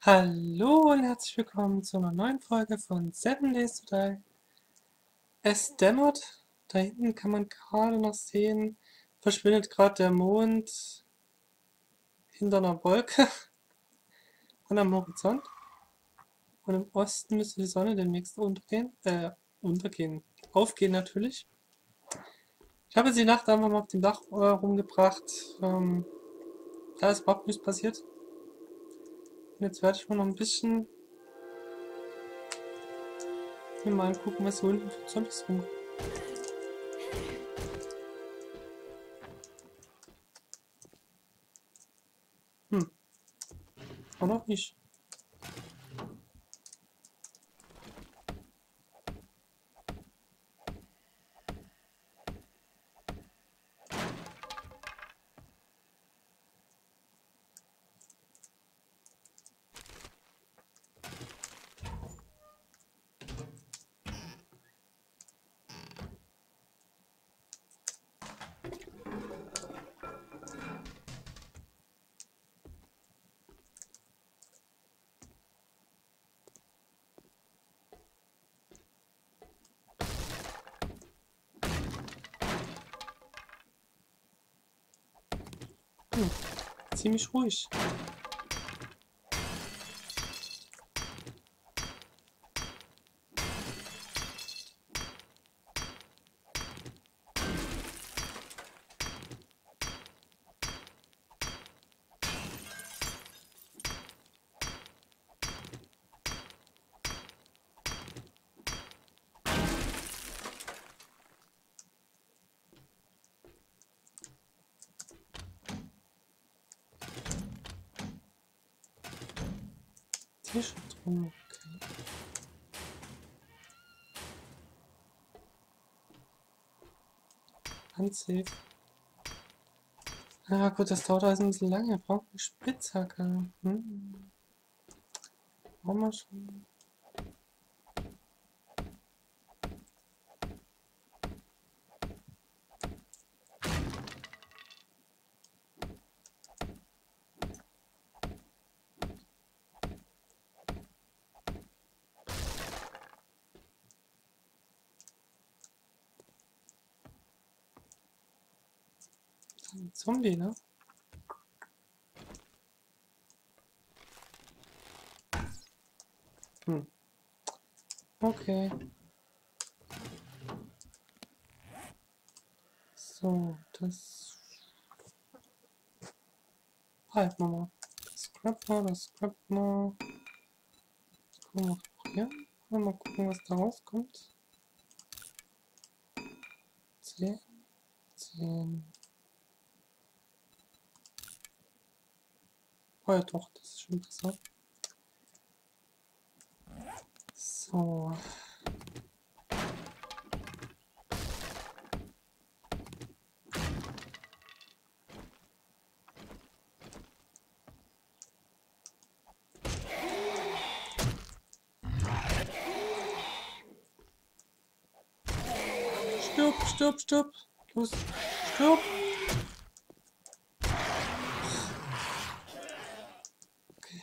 Hallo und herzlich willkommen zu einer neuen Folge von 7 Days to Die. Es dämmert, da hinten kann man gerade noch sehen, verschwindet gerade der Mond hinter einer Wolke und am Horizont. Und im Osten müsste die Sonne demnächst aufgehen natürlich. Ich habe jetzt die Nacht einfach mal auf dem Dach rumgebracht. Da ist überhaupt nichts passiert. Und jetzt werde ich mal noch ein bisschen mir mal angucken, was hier unten für Zombies rum. Auch noch nicht. Ziemlich ruhig. Tisch drum. Okay. Unsafe. Ah gut, das dauert alles ein bisschen lange. Wir brauchen eine Spitzhacke. Brauchen wir schon. Ein Zombie, ne? Okay. So, das halten wir mal. Das scrappen wir. Gucken wir hier. Mal gucken, was da rauskommt. 10. 10. Oh ja doch, das ist schon besser. So. Stirb. Los, stirb. Okay.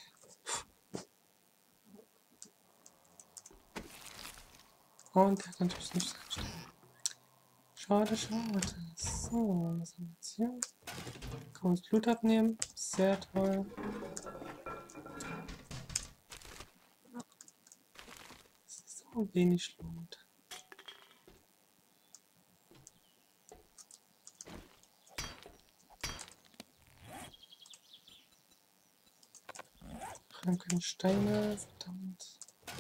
Und der kann natürlich nicht sterben. Schade. So, was haben wir jetzt hier? Können wir uns Blut abnehmen. Sehr toll. Das ist so wenig lohnt. Dann können Steine, verdammt.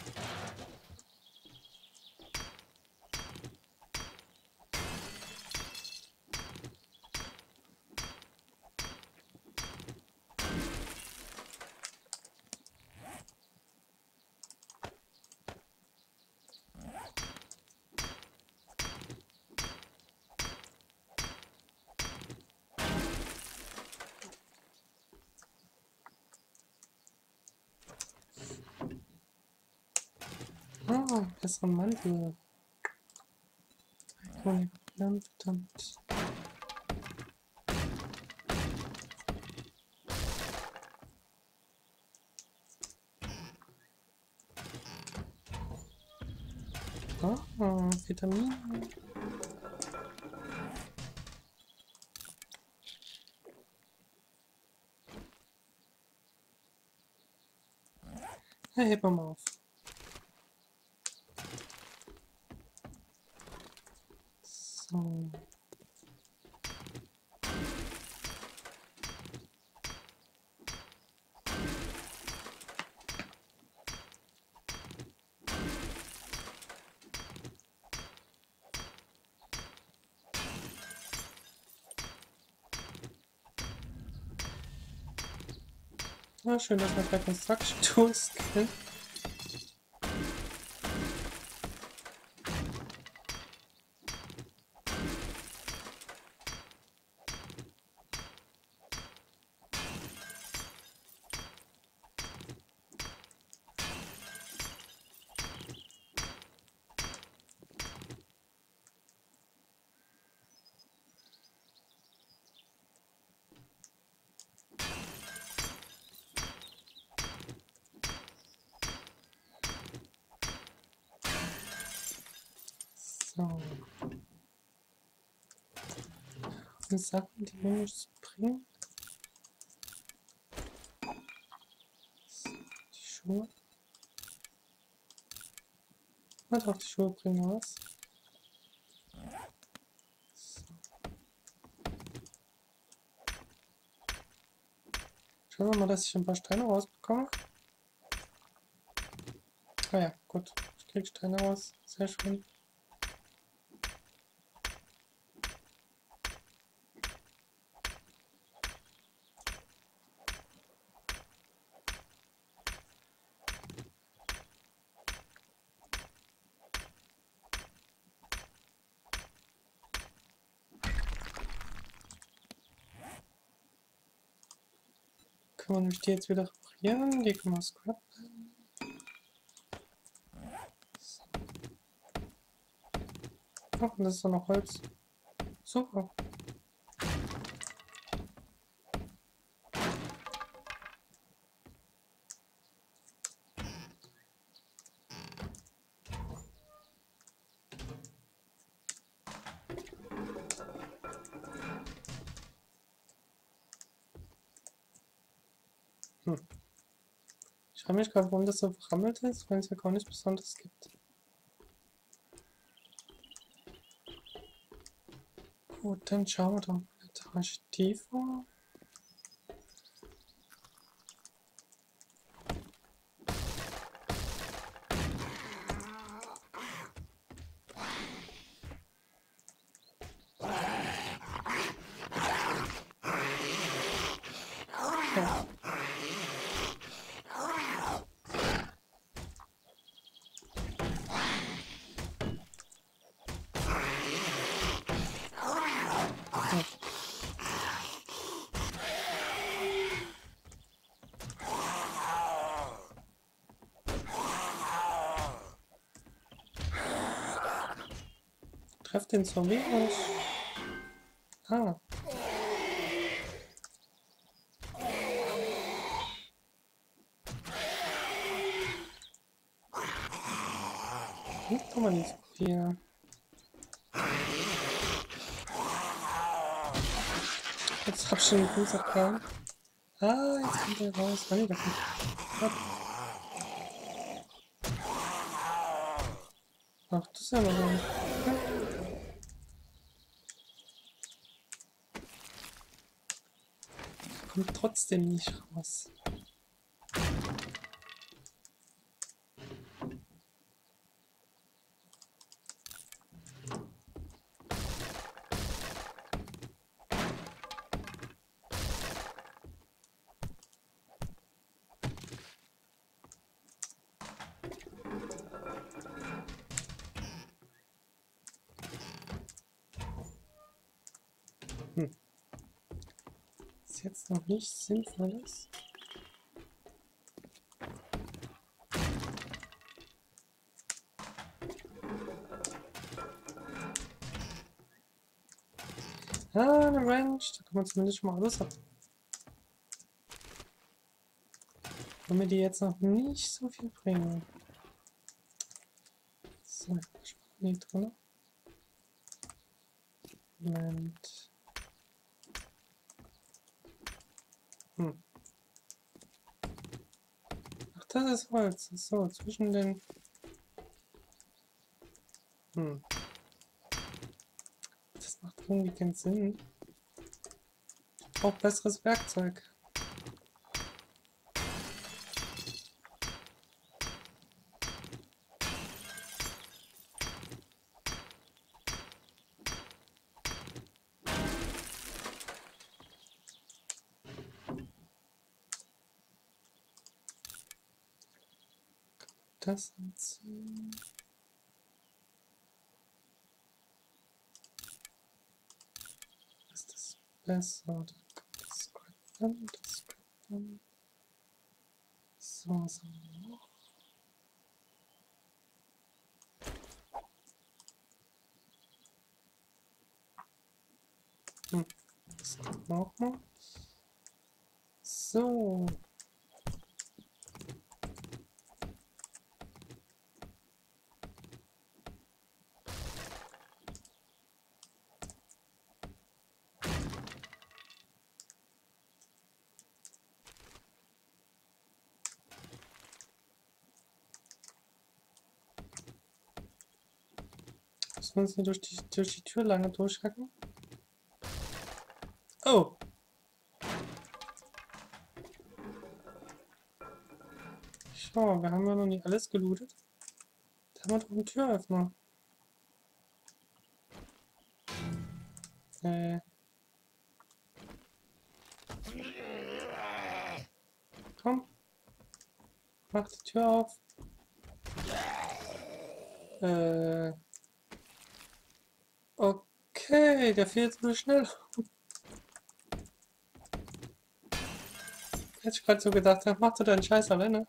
Ah, bessere Mantel. Manipulieren, verdammt. Ah, Vitamine. Ja, heb mal auf. So. Ah, schön, dass wir bei Construction Tools kennen. So. Und Sachen, die mir nichts bringen. So, die Schuhe. Na doch, die Schuhe bringen was. So. Schauen wir mal, dass ich ein paar Steine rausbekomme. Ah ja, gut. Ich krieg Steine raus. Sehr schön. Können wir nämlich die jetzt wieder reparieren? Die können wir scrappen. So. Ach, und das ist doch noch Holz. Super. Hm. Ich frage mich gerade, warum das so verrammelt ist, weil es ja gar nichts Besonderes gibt. Gut, dann schauen wir doch mal eine Etage tiefer. Ja. Ja. Treff den Zombie aus. Ah, nicht kann man nicht so viel. Jetzt hab ich den Fuß abgehauen. Ah, jetzt kommt er raus. Ah, nee, das nicht. Ach, das ist ja noch ein. Ja, kommt trotzdem nicht raus. Hm. Ist jetzt noch nicht Sinnvolles. Ah, eine Ranch. Da kann man zumindest schon mal alles ab. Wenn mir die jetzt noch nicht so viel bringen. So, nicht drin. Moment. Ach, das ist Holz. So, zwischen den... Das macht irgendwie keinen Sinn. Ich brauche besseres Werkzeug. Das anziehen. Ist das besser? Das Scrappen, das Scrappen. So, was haben wir noch? Das kommt auch noch. So. Müssen wir uns hier durch die Tür lange durchhacken? Oh! Schau, wir haben ja noch nicht alles gelootet. Da haben wir doch einen Türöffner. Komm. Mach die Tür auf. Okay, der fährt so schnell. Hätte ich gerade so gedacht, mach du deinen Scheiß alleine.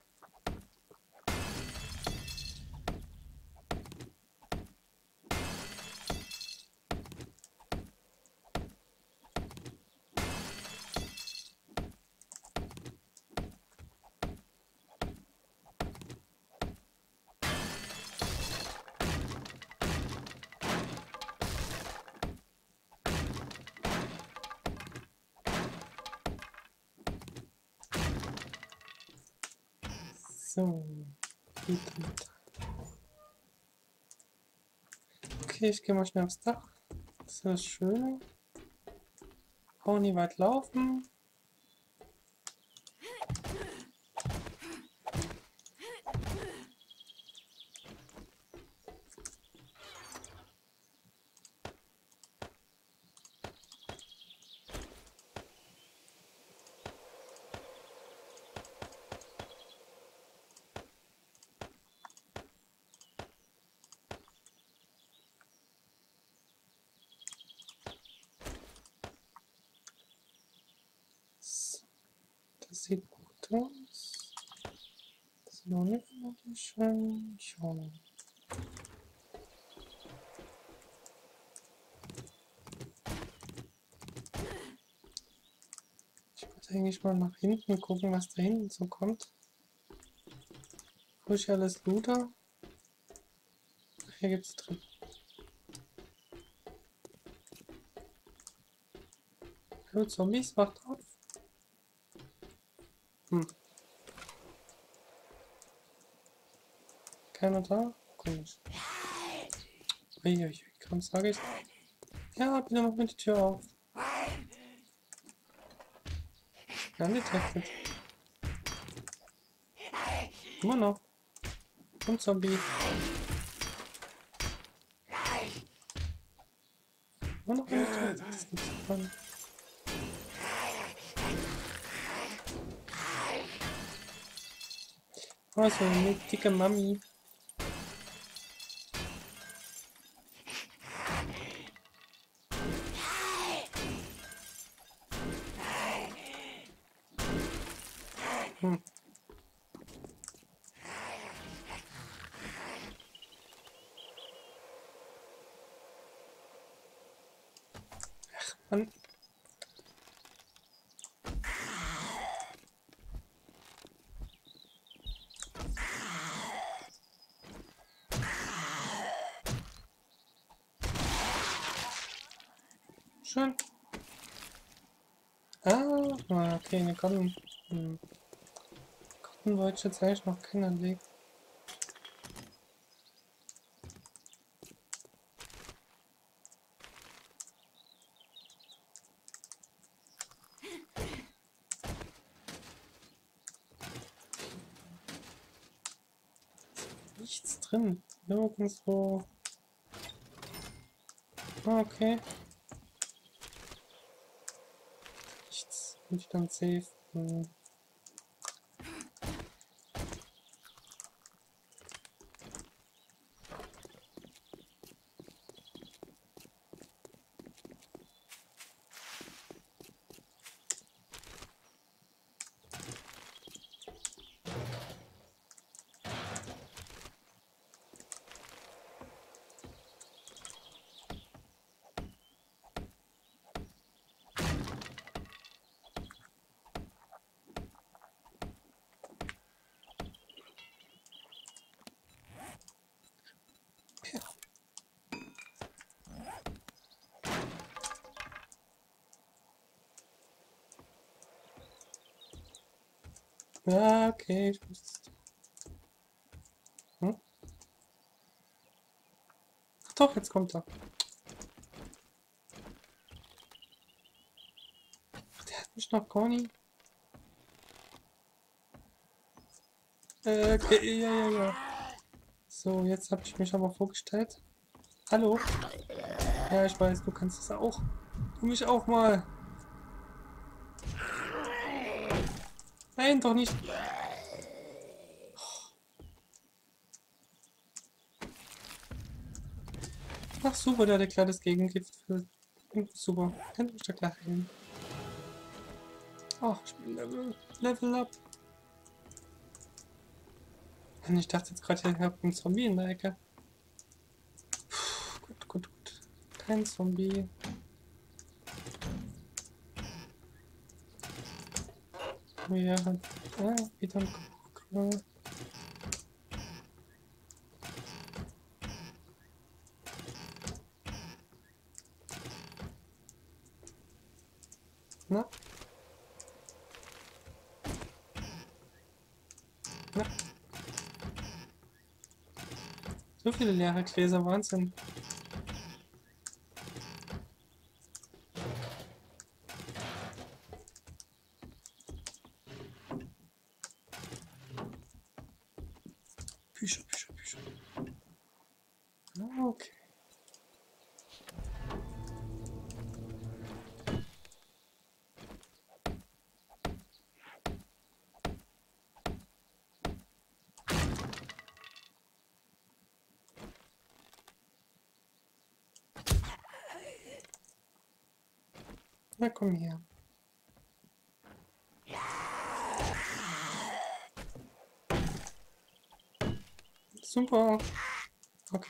So. Okay, ich gehe mal schnell aufs Dach. Das ist schön. Auch nie weit laufen. Das sieht gut aus. Das ist noch nicht so schön. Schauen. Ich wollte eigentlich mal nach hinten gucken, was da hinten so kommt. Wo ich alles looter. Ach, hier gibt es drin. Hallo Zombies, wacht auf. Keiner da? Komisch. Uiuiui, komm, sag ich. Ja, bitte mach mir die Tür auf. Undetected. Immer noch. Und Zombie. Immer noch undetected. Das ist nicht so spannend. Oh, so eine dicke Mami. Ach, Mann. Schön. Ah, okay, eine Cotton. Cotton wollte ich jetzt eigentlich noch keiner legen. Nichts drin. Nirgendwo. Ah, okay. Nichts. Bin ich dann safe? Ja, okay, ich muss. Hm? Ach doch, jetzt kommt er. Ach, der hat mich noch gar nie. Okay, ja. So, jetzt habe ich mich aber vorgestellt. Hallo? Ja, ich weiß, du kannst es auch. Du mich auch mal. Nein, doch nicht. Ach super, der hat ein kleines Gegengift für. Super, kann mich da gleich hin. Ach, ich bin Level up. Mann, ich dachte jetzt gerade, ihr habt einen Zombie in der Ecke. Puh, gut. Kein Zombie. Ja, wieder ein Koch. Na? Na? So viele leere Gläser, Wahnsinn. Bücher. Ah, okay. Na komm her. Super. Okay.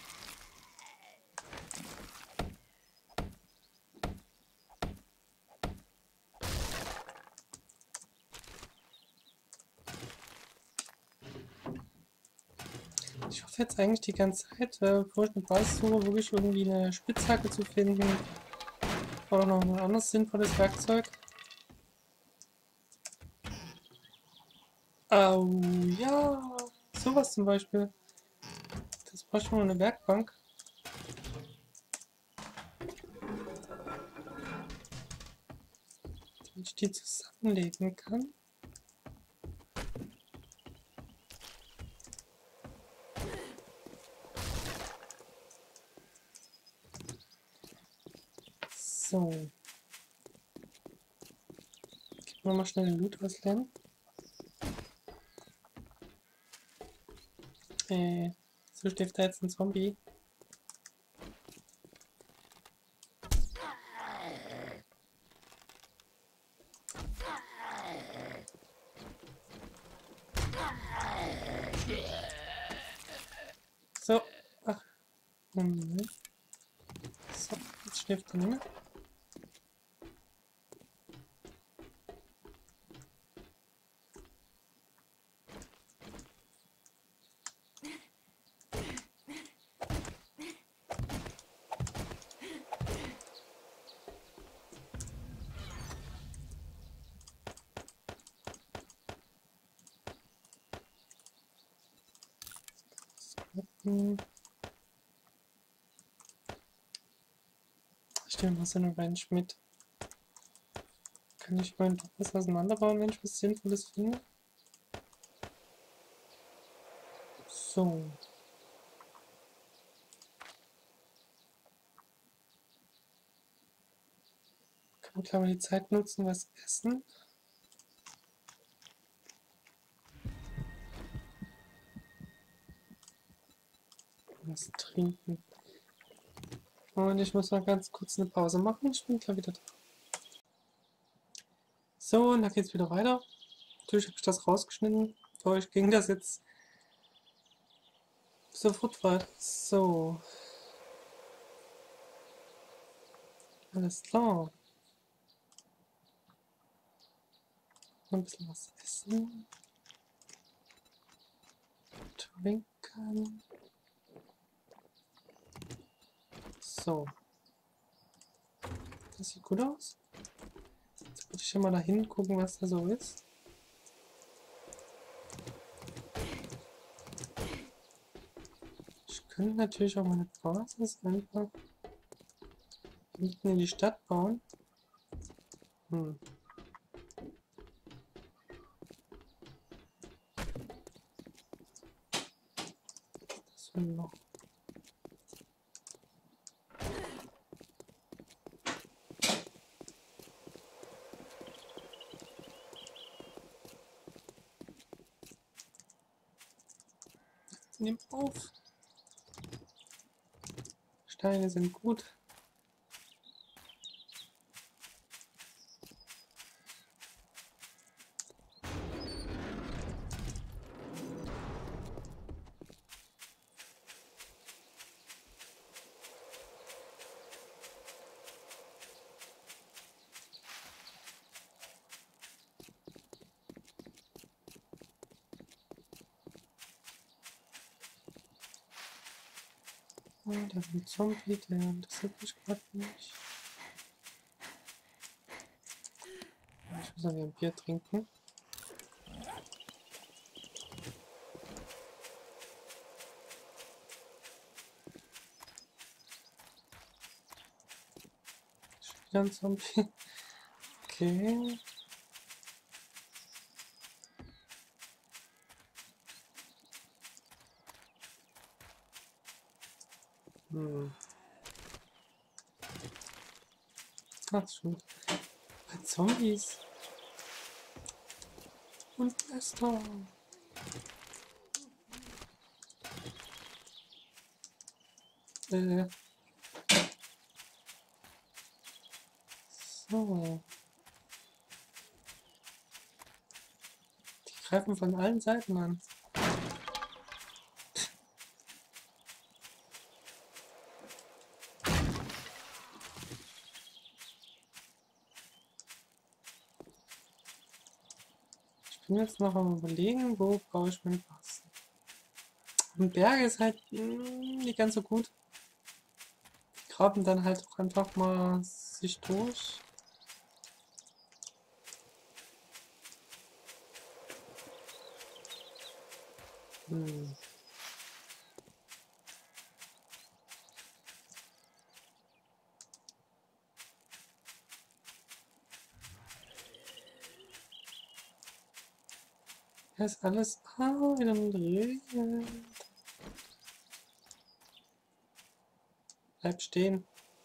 Ich hoffe jetzt eigentlich die ganze Zeit, bevor ich eine Basis suche, wirklich irgendwie eine Spitzhacke zu finden. Oder noch ein anderes sinnvolles Werkzeug. Oh ja, sowas zum Beispiel. Das brauche ich nur eine Werkbank. Damit ich die zusammenlegen kann. So. Gib mir mal schnell den Loot auslernen. So steht da jetzt ein Zombie. So. Ach. Moment. So, jetzt schläft er nicht mehr. Ich nehme mal so eine Range mit. Kann ich meinen was auseinanderbauen, wenn ich was Sinnvolles finde? So. Kann man gleich mal die Zeit nutzen, was essen. Was trinken. Und ich muss mal ganz kurz eine Pause machen. Ich bin gleich wieder da. So, und da geht's wieder weiter. Natürlich habe ich das rausgeschnitten. Für euch ging das jetzt sofort weiter. So. Alles klar. Noch ein bisschen was essen. Trinken. So. Das sieht gut aus. Jetzt würde ich ja mal da hingucken, was da so ist. Ich könnte natürlich auch meine Basis einfach hinten in die Stadt bauen. Das will noch. Nimm auf. Steine sind gut. Oh, da ist ein Zombie, der interessiert mich gerade nicht. Ich muss noch ein Bier trinken. Schon wieder ein Zombie. Okay. Ach schon. Bei Zombies. Und Esther. So. Die greifen von allen Seiten an. Ich bin jetzt noch am Überlegen, wo baue ich meine Basis. Und Berge ist halt nicht ganz so gut. Die graben dann halt auch einfach mal sich durch. Hier ist alles wieder mit Regen. Bleib stehen.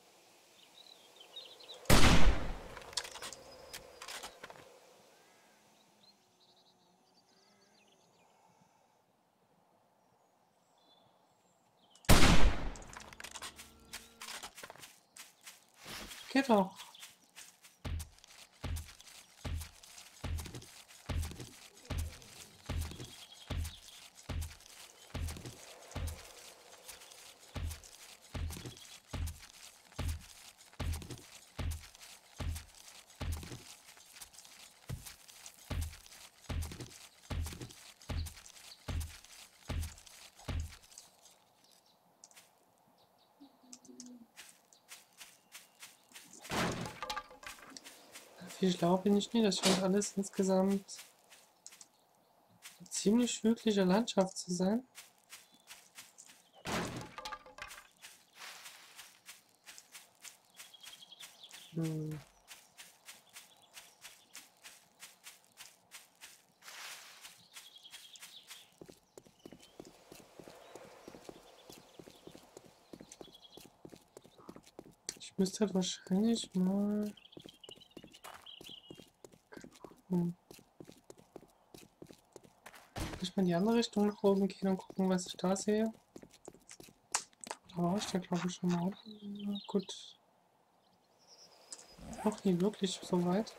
Geht doch. Viel schlau bin ich nie. Das scheint alles insgesamt eine ziemlich hügelige Landschaft zu sein. Ich müsste halt wahrscheinlich mal... Vielleicht mal in die andere Richtung nach oben gehen und gucken, was ich da sehe. Da war ich da, glaube ich, schon mal. Ja, gut. Noch nie wirklich so weit.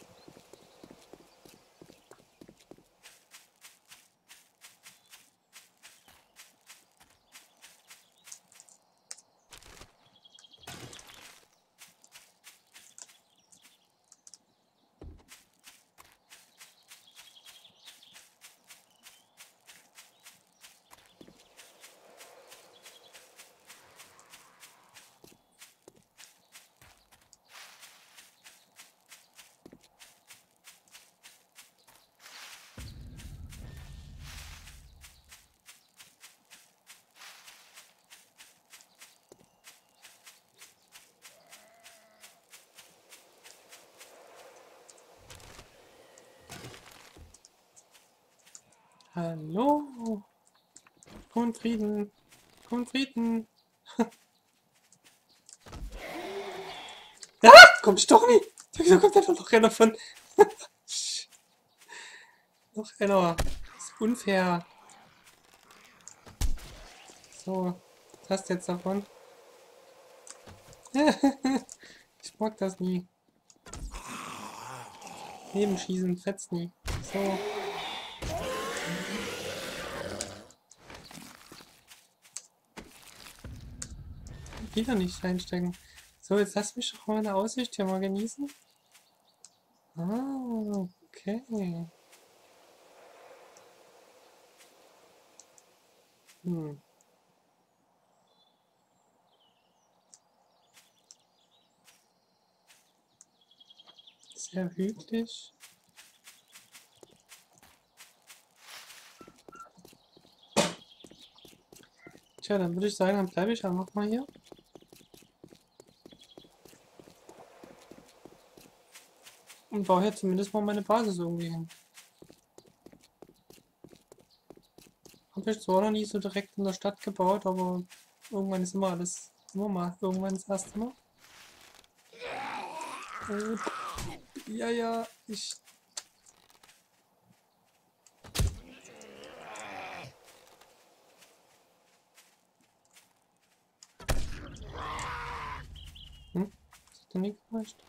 Hallo! Komm in Frieden! Komm in Frieden! Ah! Komm, Stormy! Wieso kommt da noch einer von? Noch einer! Das ist unfair! So, was hast du jetzt davon? Ich mag das nie. Nebenschießen fetzt nie. So. Wieder nicht einstecken. So, jetzt lass mich doch mal eine Aussicht hier mal genießen. Ah, okay. Hm. Sehr hügelig. Tja, dann würde ich sagen, dann bleibe ich einfach mal hier. Und baue hier zumindest mal meine Basis irgendwie hin. Habe ich zwar noch nie so direkt in der Stadt gebaut, aber irgendwann ist immer alles. Immer mal. Irgendwann das erste Mal. Ja, ja, ich. Hm? Das hat doch nie gereicht.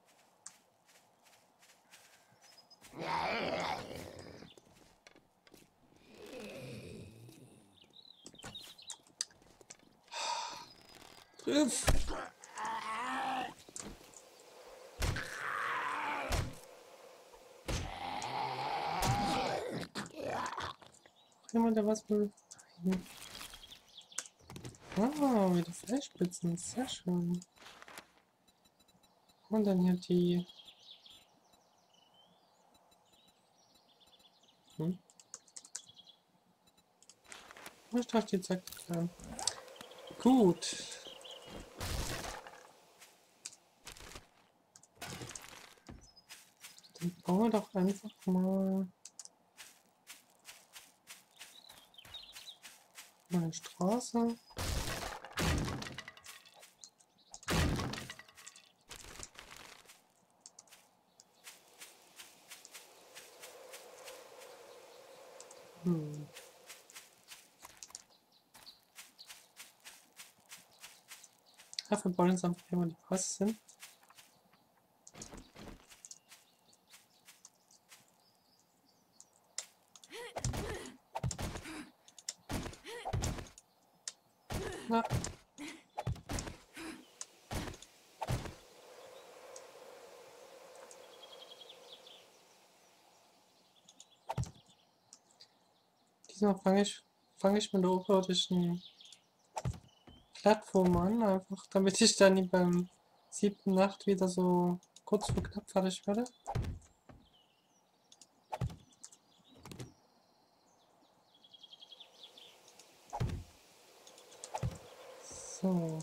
Triff! Jemand, der was will. Ah, wieder Fleischspitzen. Sehr schön. Und dann hier die. Hm? Ich dachte, die zeigt es an. Gut. Dann bauen wir doch einfach mal eine Straße. Hm. Ja, wir bauen jetzt einfach hier mal die Basis hin. Na. Diesmal fange ich mit der oberirdischen Plattform an, einfach damit ich dann beim 7. Nacht wieder so kurz vor knapp fertig werde. So.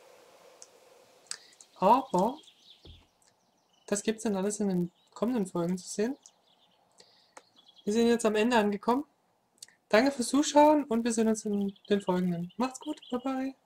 Aber das gibt es dann alles in den kommenden Folgen zu sehen. Wir sind jetzt am Ende angekommen. Danke fürs Zuschauen und wir sehen uns in den folgenden. Macht's gut, bye bye.